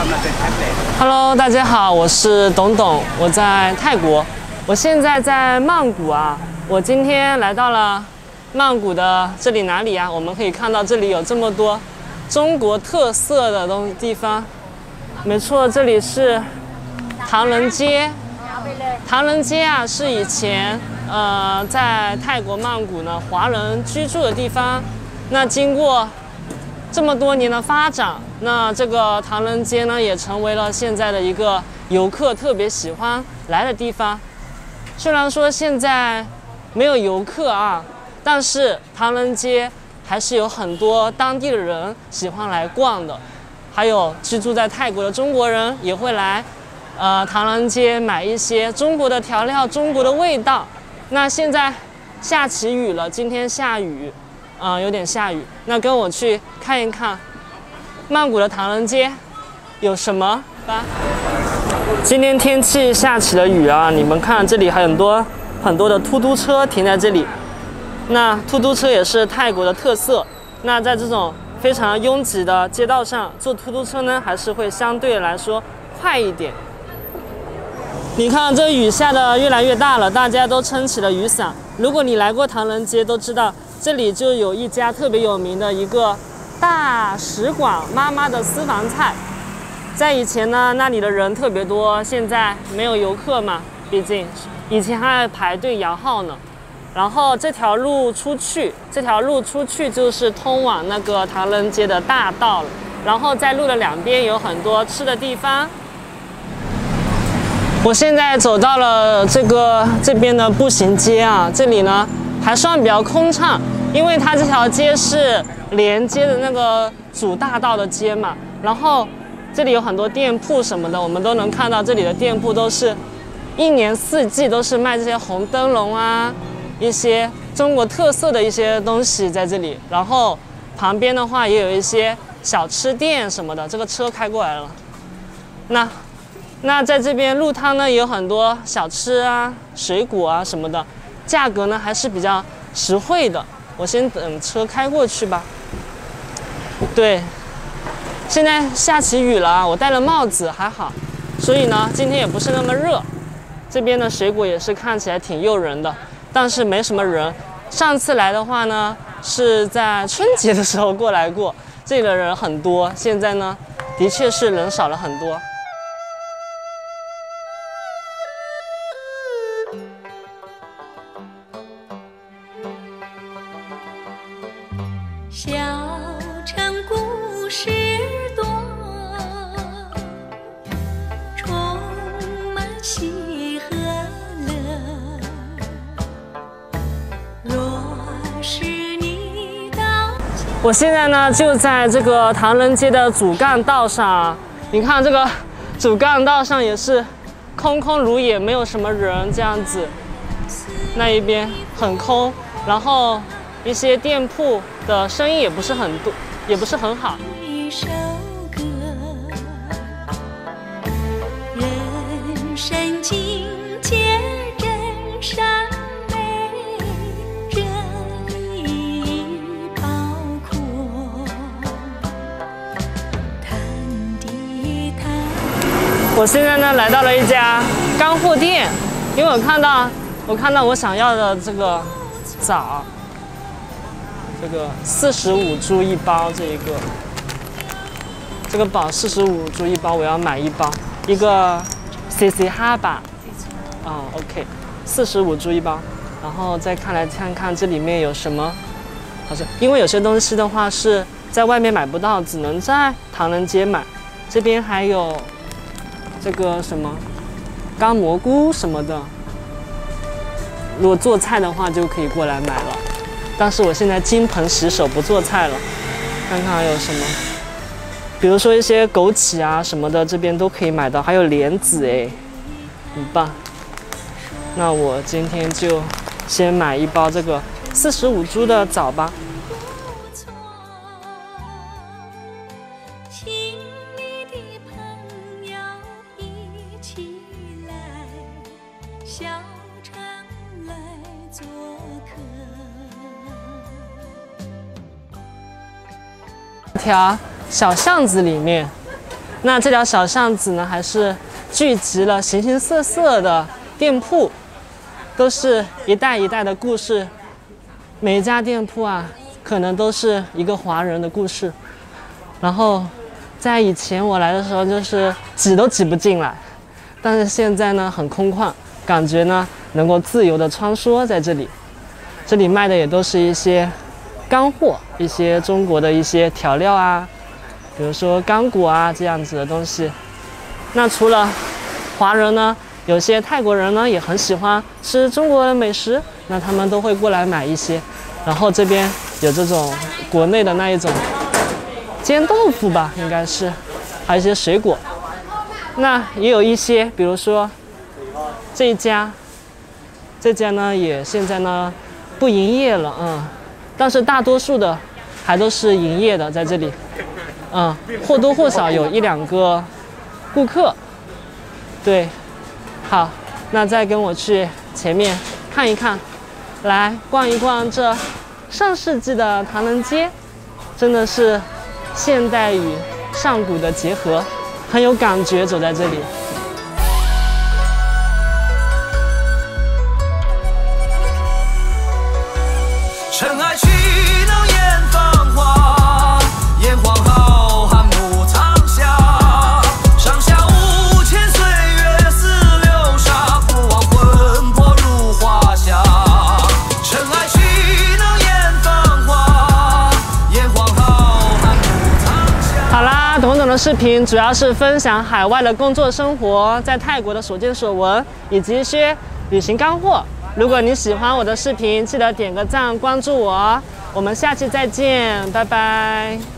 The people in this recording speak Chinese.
Hello， 大家好，我是董董，我在泰国，我现在在曼谷啊。我今天来到了曼谷的这里哪里啊？我们可以看到这里有这么多中国特色的地方。没错，这里是唐人街。唐人街啊，是以前在泰国曼谷呢华人居住的地方。那经过这么多年的发展，那这个唐人街呢，也成为了现在的一个游客特别喜欢来的地方。虽然说现在没有游客啊，但是唐人街还是有很多当地的人喜欢来逛的，还有居住在泰国的中国人也会来唐人街买一些中国的调料、中国的味道。那现在下起雨了，今天下雨。有点下雨，那跟我去看一看曼谷的唐人街有什么吧。今天天气下起了雨啊，你们看这里还有很多的突突车停在这里。那突突车也是泰国的特色。那在这种非常拥挤的街道上坐突突车呢，还是会相对来说快一点。你看这雨下的越来越大了，大家都撑起了雨伞。如果你来过唐人街，都知道这里就有一家特别有名的一个大使馆妈妈的私房菜。在以前呢，那里的人特别多，现在没有游客嘛，毕竟以前还在排队摇号呢。然后这条路出去就是通往那个唐人街的大道了。然后在路的两边有很多吃的地方。我现在走到了这边的步行街啊，这里呢还算比较空畅，因为它这条街是连接的那个主大道的街嘛。然后这里有很多店铺什么的，我们都能看到这里的店铺都是一年四季都是卖这些红灯笼啊，一些中国特色的一些东西在这里。然后旁边的话也有一些小吃店什么的。这个车开过来了，那在这边路摊呢也有很多小吃啊、水果啊什么的，价格呢还是比较实惠的。我先等车开过去吧。对，现在下起雨了啊，我戴了帽子还好，所以呢今天也不是那么热。这边的水果也是看起来挺诱人的，但是没什么人。上次来的话呢是在春节的时候过来过，这里的人很多，现在呢的确是人少了很多。 小城故事多，充满喜和乐。若是你到家， 我现在呢就在这个唐人街的主干道上，你看这个主干道上也是空空如也，没有什么人这样子。那一边很空，然后一些店铺的生意也不是很多，也不是很好。 一首歌，人生境界真善美，人意包括谈地谈。 我现在呢来到了一家干货店，因为我看到我想要的这个枣。这个45铢一包，这个宝45铢一包，我要买一包，一个 CC 哈吧，OK， 45铢一包，然后再看看这里面有什么，好像因为有些东西的话是在外面买不到，只能在唐人街买。这边还有这个什么干蘑菇什么的，如果做菜的话就可以过来买了。但是我现在金盆洗手不做菜了，看看还有什么，比如说一些枸杞啊什么的，这边都可以买到，还有莲子哎，很棒。那我今天就先买一包这个45铢的枣吧。 亲密的朋友一起来，小城来做客。 一条小巷子里面， 那这条小巷子呢，还是聚集了形形色色的店铺，都是一代一代的故事。每一家店铺啊，可能都是一个华人的故事。然后，在以前我来的时候，就是挤都挤不进来，但是现在呢，很空旷，感觉呢能够自由的穿梭在这里。这里卖的也都是一些干货，一些中国的一些调料啊，比如说干果啊这样子的东西。那除了华人呢，有些泰国人呢也很喜欢吃中国的美食，那他们都会过来买一些。然后这边有这种国内的那一种煎豆腐吧，应该是，还有一些水果。那也有一些，比如说这一家，呢也现在呢不营业了，但是大多数的还都是营业的，在这里，或多或少有1-2个顾客。对，好，那再跟我去前面看一看，来逛一逛这上世纪的唐人街，真的是现代与上古的结合，很有感觉，走在这里。 尘埃去能掩芳华，炎黄浩瀚牧苍霞，上下5000岁月似流沙，不忘魂魄如华夏。尘埃去能掩芳华，炎黄浩瀚牧苍霞。 好啦，董董的视频主要是分享海外的工作生活，在泰国的所见所闻，以及一些旅行干货。如果你喜欢我的视频，记得点个赞，关注我。我们下期再见，拜拜。